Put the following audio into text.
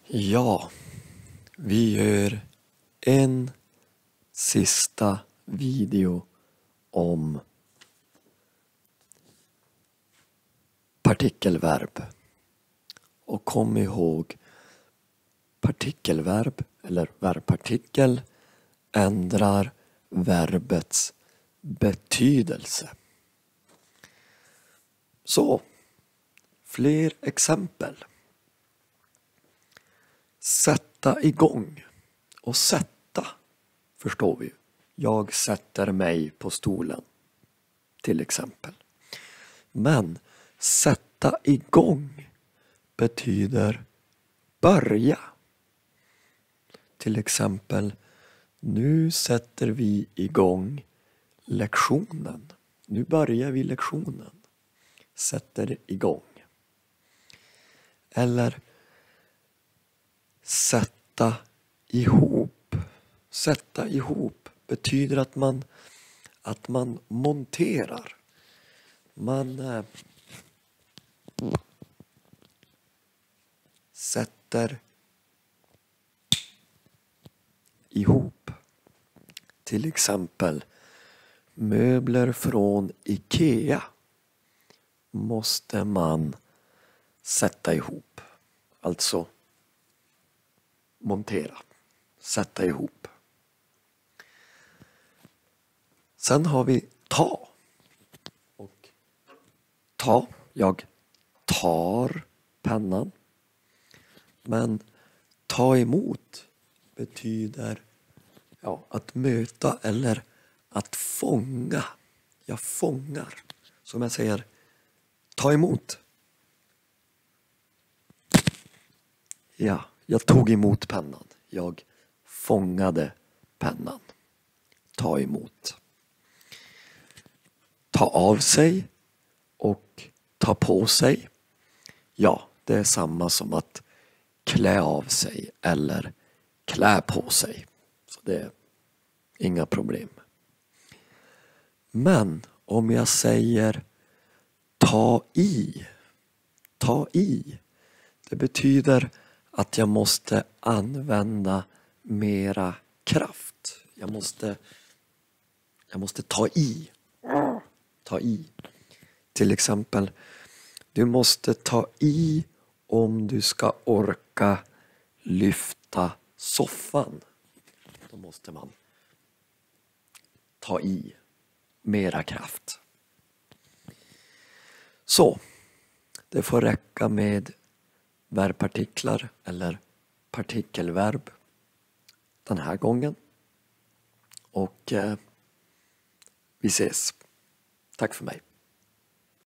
Ja, vi gör en sista video om partikelverb. Och kom ihåg, partikelverb eller verbpartikel ändrar verbets betydelse. Så, fler exempel. Sätta igång. Och sätta förstår vi. Jag sätter mig på stolen. Till exempel. Men sätta igång betyder börja. Till exempel, nu sätter vi igång lektionen. Nu börjar vi lektionen. Sätter igång. Eller sätta ihop. Sätta ihop betyder att man monterar. Man sätter ihop. Till exempel, möbler från IKEA måste man sätta ihop. Alltså montera. Sätta ihop. Sen har vi ta. Och ta. Jag tar pennan. Men ta emot betyder att möta eller att fånga. Jag fångar. Som jag säger, ta emot. Ja, jag tog emot pennan. Jag fångade pennan. Ta emot. Ta av sig och ta på sig. Ja, det är samma som att klä av sig eller klä på sig. Så det är inga problem. Men om jag säger ta i. Ta i. Det betyder att jag måste använda mera kraft. Jag måste ta i. Ta i. Till exempel, du måste ta i om du ska orka lyfta soffan. Då måste man ta i mera kraft. Så, det får räcka med verbpartiklar eller partikelverb den här gången. Och vi ses. Tack för mig.